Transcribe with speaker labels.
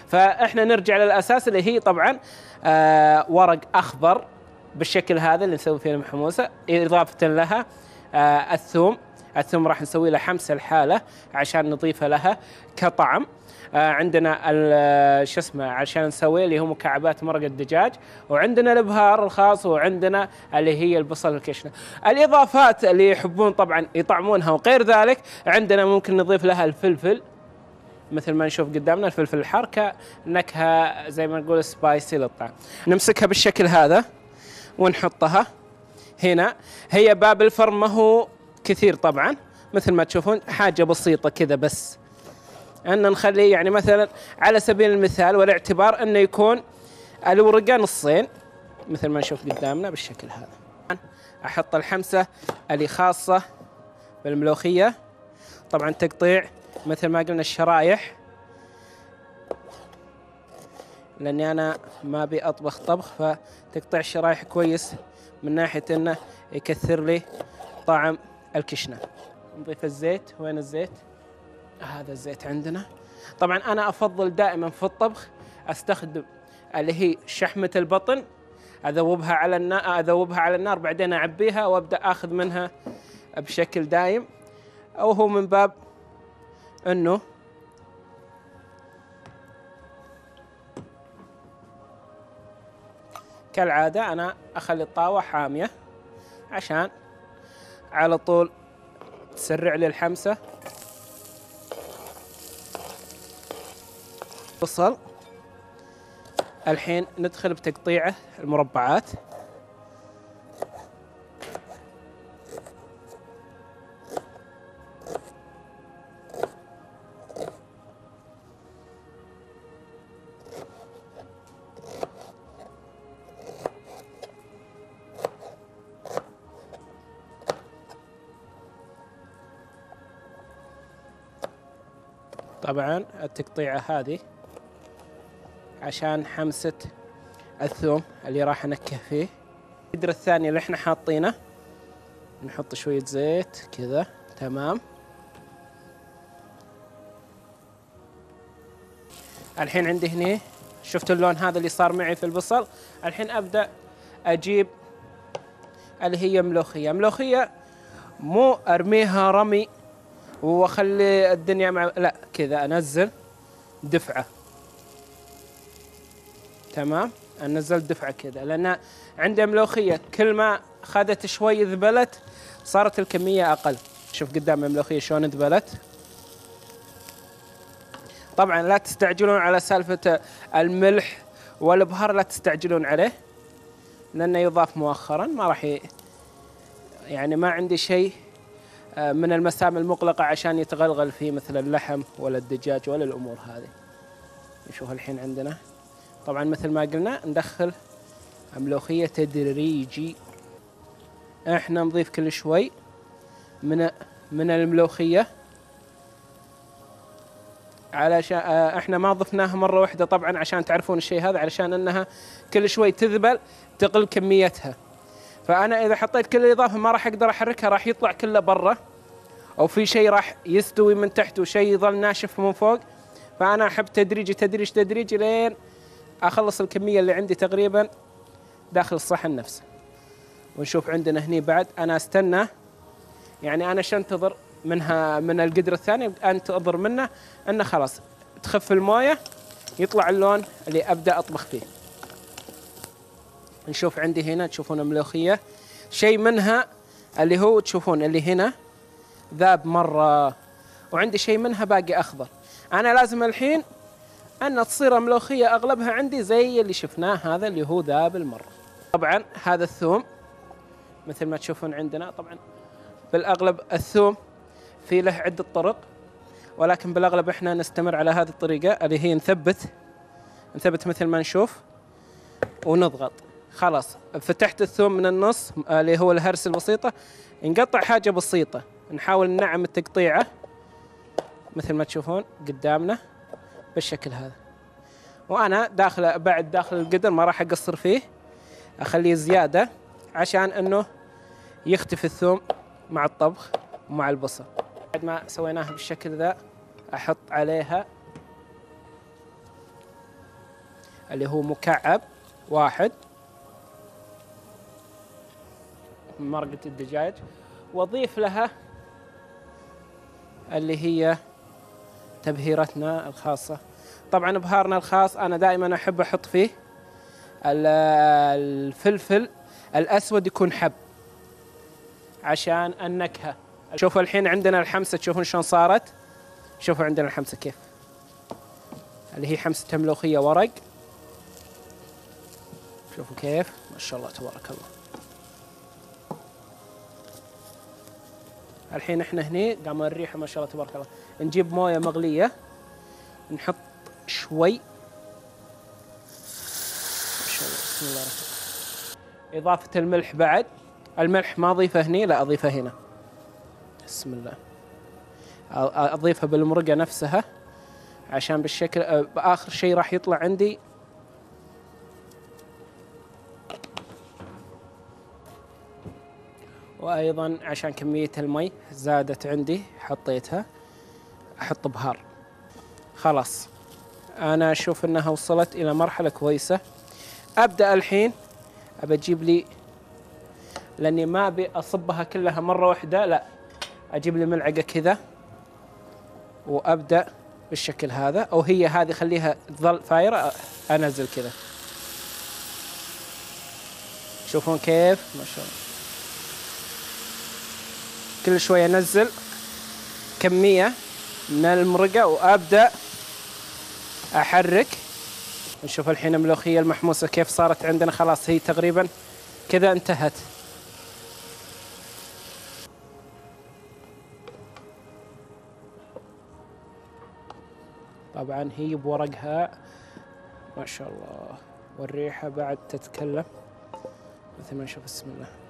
Speaker 1: فاحنا نرجع للاساس اللي هي طبعا ورق اخضر بالشكل هذا اللي نسوي فيه المحموسه، اضافه لها الثوم. الثوم راح نسوي له حمسه الحاله عشان نضيفه لها كطعم. عندنا شو اسمه عشان نسوي اللي هو مكعبات مرق الدجاج، وعندنا الابهار الخاص، وعندنا اللي هي البصل الكشنه. الاضافات اللي يحبون طبعا يطعمونها وغير ذلك، عندنا ممكن نضيف لها الفلفل مثل ما نشوف قدامنا، الفلفل الحار كنكهه زي ما نقول سبايسي للطعم. نمسكها بالشكل هذا ونحطها هنا. هي باب الفرن ما هو كثير طبعا، مثل ما تشوفون حاجه بسيطه كذا، بس أن نخليه يعني مثلا على سبيل المثال والاعتبار أنه يكون الورقة نصين مثل ما نشوف قدامنا بالشكل هذا. أحط الحمسة اللي خاصة بالملوخية، طبعا تقطيع مثل ما قلنا الشرايح، لأني أنا ما أبي أطبخ طبخ، فتقطيع الشرايح كويس من ناحية أنه يكثر لي طعم الكشنة. نضيف الزيت. وين الزيت؟ هذا الزيت عندنا. طبعا أنا أفضل دائما في الطبخ أستخدم اللي هي شحمة البطن، أذوبها على النار بعدين أعبيها وأبدأ أخذ منها بشكل دايم، أو هو من باب أنه كالعادة أنا أخلي الطاوة حامية عشان على طول تسرع لي الحمسة. بصل الحين ندخل بتقطيعه المربعات. طبعا التقطيعة هذه عشان حمسة الثوم اللي راح انكه فيه. القدر الثاني اللي احنا حاطينه نحط شوية زيت كذا. تمام. الحين عندي هنا شفتوا اللون هذا اللي صار معي في البصل. الحين ابدأ اجيب اللي هي ملوخية مو ارميها رمي واخلي الدنيا لا، كذا انزل دفعة. تمام. انزل دفعة كذا، لان عندي ملوخية كل ما اخذت شوي ذبلت صارت الكمية اقل. شوف قدام الملوخية شلون ذبلت. طبعا لا تستعجلون على سالفة الملح والبهار، لا تستعجلون عليه لانه يضاف مؤخرا. ما راح يعني ما عندي شيء من المسام المغلقة عشان يتغلغل فيه مثل اللحم ولا الدجاج ولا الأمور هذه. نشوف الحين عندنا طبعا مثل ما قلنا ندخل ملوخية تدريجي. احنا نضيف كل شوي من الملوخية علشان احنا ما ضفناها مرة واحدة طبعا عشان تعرفون الشيء هذا، علشان انها كل شوي تذبل تقل كميتها. فأنا إذا حطيت كل الإضافة ما راح أقدر أحركها، راح يطلع كله برا، أو في شيء راح يستوي من تحت وشيء يظل ناشف من فوق. فأنا أحب تدريجي لين أخلص الكمية اللي عندي تقريبا داخل الصحن نفسه. ونشوف عندنا هني بعد أنا أستنى، يعني أنا أنتظر منها من القدر الثاني أنتظر منه أنه خلاص تخف الموية يطلع اللون اللي أبدأ أطبخ فيه. نشوف عندي هنا تشوفون الملوخية شيء منها اللي هو تشوفون اللي هنا ذاب مرة، وعندي شيء منها باقي أخضر. أنا لازم الحين أن تصير الملوخية أغلبها عندي زي اللي شفناه هذا اللي هو ذاب المرة. طبعا هذا الثوم مثل ما تشوفون عندنا. طبعا بالأغلب الثوم في له عدة طرق، ولكن بالأغلب إحنا نستمر على هذه الطريقة اللي هي نثبت مثل ما نشوف ونضغط. خلاص فتحت الثوم من النص اللي هو الهرس البسيطة، نقطع حاجة بسيطة، نحاول ننعم التقطيعة مثل ما تشوفون قدامنا بالشكل هذا. وأنا داخل القدر ما راح أقصر فيه، أخليه زيادة عشان أنه يختفي الثوم مع الطبخ ومع البصل. بعد ما سويناها بالشكل ذا أحط عليها اللي هو مكعب واحد من مرقة الدجاج، واضيف لها اللي هي تبهيرتنا الخاصة. طبعا بهارنا الخاص أنا دائما أحب أحط فيه الفلفل الأسود يكون حب عشان النكهة. شوفوا الحين عندنا الحمسة، تشوفون شلون صارت، شوفوا عندنا الحمسة كيف، اللي هي حمسة ملوخية ورق. شوفوا كيف ما شاء الله تبارك الله. الحين احنا هني قام الريحة ما شاء الله تبارك الله. نجيب موية مغلية، نحط شوي ما شاء الله بسم الله الرحمن الرحيم. إضافة الملح بعد، الملح ما أضيفه هني، لا أضيفه هنا بسم الله. أضيفها بالمرقة نفسها عشان بالشكل بآخر شيء راح يطلع عندي وأيضا عشان كمية المي زادت عندي حطيتها، أحط بهار. خلاص أنا أشوف أنها وصلت إلى مرحلة كويسة. أبدأ الحين أبى أجيب لي، لأني ما أبي أصبها كلها مرة واحدة، لا أجيب لي ملعقة كذا وأبدأ بالشكل هذا، أو هي هذه خليها تظل فايرة، أنزل كذا. شوفون كيف ما شاء الله. كل شوية أنزل كمية من المرقة وأبدأ أحرك. نشوف الحين الملوخية المحموسة كيف صارت عندنا، خلاص هي تقريبا كذا انتهت. طبعا هي بورقها ما شاء الله، والريحة بعد تتكلم مثل ما نشوف بسم الله.